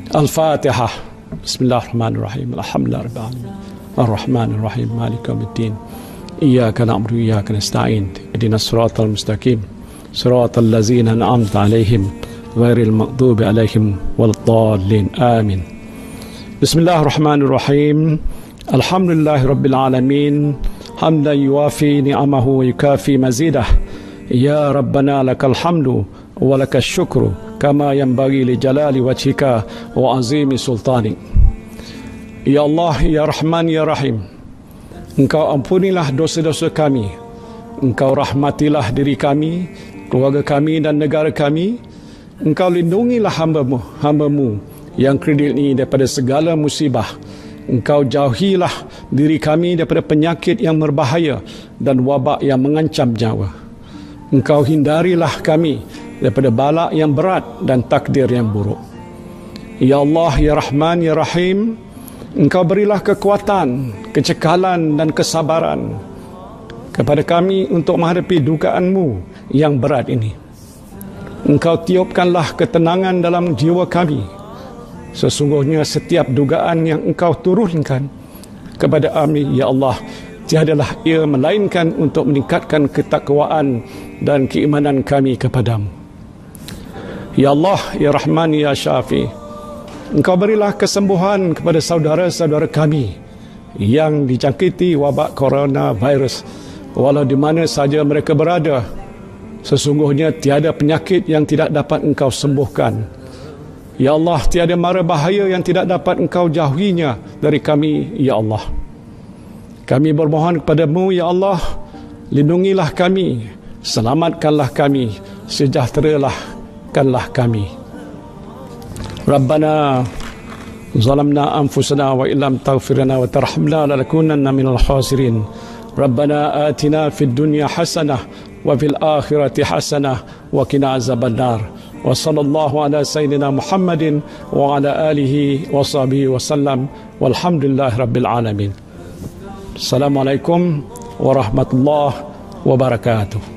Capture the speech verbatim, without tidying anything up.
Al-Fatihah. Bismillahirrahmanirrahim. Alhamdulillah rabbil alamin. Ar-Rahmanir-Rahim. Maliki yaumiddin. Iyyaka na'budu wa iyyaka nasta'in. Ihdinas siratal mustaqim. Siratal ladzina an'amta 'alaihim ghairil maghdubi 'alaihim waladdallin. Amin. Bismillahirrahmanirrahim. Alhamdulillahi rabbil alamin. Hamdan yuwafi ni'amahu wa yukafi mazidah. Ya Rabbana lakal hamdu wa lakal syukru kama yanbaghi li jalali wajhika wa azimi sultani. Ya Allah, Ya Rahman, Ya Rahim, Engkau ampunilah dosa-dosa kami, Engkau rahmatilah diri kami, keluarga kami dan negara kami. Engkau lindungilah hamba-Mu, hamba-Mu yang kredit ini daripada segala musibah. Engkau jauhilah diri kami daripada penyakit yang berbahaya dan wabak yang mengancam nyawa. Engkau hindarilah kami daripada balak yang berat dan takdir yang buruk. Ya Allah, Ya Rahman, Ya Rahim, Engkau berilah kekuatan, kecekalan dan kesabaran kepada kami untuk menghadapi dugaan-Mu yang berat ini. Engkau tiupkanlah ketenangan dalam jiwa kami. Sesungguhnya setiap dugaan yang Engkau turunkan kepada kami, Ya Allah, tiadalah ia melainkan untuk meningkatkan ketakwaan dan keimanan kami kepadamu. Ya Allah, Ya Rahman, Ya Syafi, Engkau berilah kesembuhan kepada saudara-saudara kami yang dijangkiti wabak coronavirus, walau di mana saja mereka berada. Sesungguhnya tiada penyakit yang tidak dapat Engkau sembuhkan. Ya Allah, tiada mara bahaya yang tidak dapat Engkau jauhinya dari kami, Ya Allah. Kami bermohon kepadamu, Ya Allah, lindungilah kami, selamatkanlah kami, sejahterakanlah kami. Rabbana zalamna anfusana wa illam taghfir lana wa tarhamna lanakunanna minal khasirin. Rabbana atina fid dunya hasanah wa fil akhirati hasanah wa qina azabannar. Wa sallallahu ala sayyidina Muhammadin wa ala alihi wa sahbihi wa sallam. Walhamdulillahi rabbil alamin. Assalamualaikum warahmatullahi wabarakatuh.